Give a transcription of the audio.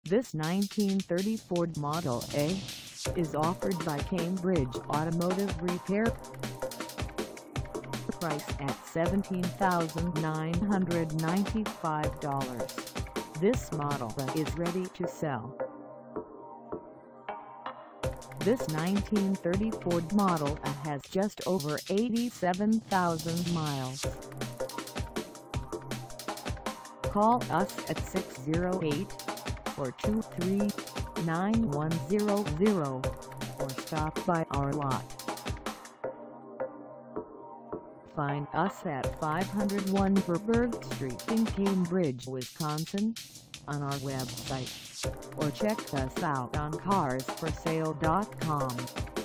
This 1930 Ford Model A is offered by Cambridge Automotive Repair. Price at $17,995. This model is ready to sell. This 1930 Ford Model A has just over 87,000 miles. Call us at 608-423-9100 or stop by our lot. Find us at 501 Verburg Street in Cambridge, Wisconsin, on our website, or check us out on carsforsale.com.